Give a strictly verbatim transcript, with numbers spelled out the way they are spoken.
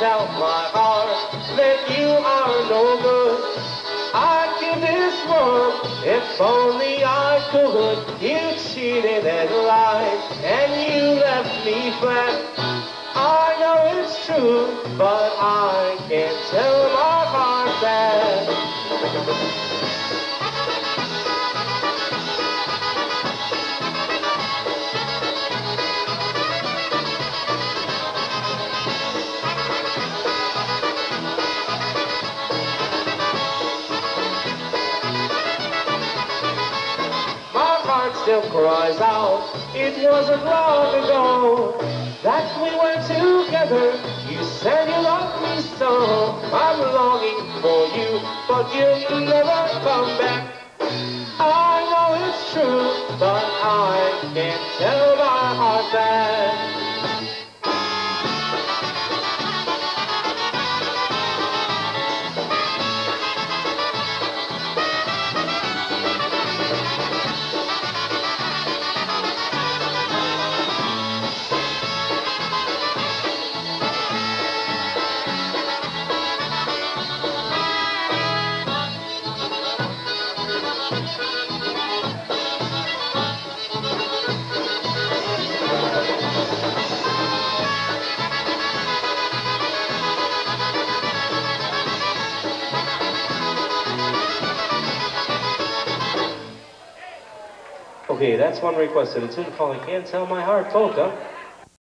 tell my heart that you are no good. I'd give this world if only I could. You cheated and lied, and you left me flat. I know it's true, but I can't tell my heart that. Still cries out, it wasn't long ago that we were together. You said you loved me so. I'm longing for you, but you'll never come back. I know it's true, but I can't tell my heart that. Okay, that's one requested. A tune called I Can't Tell My Heart polka.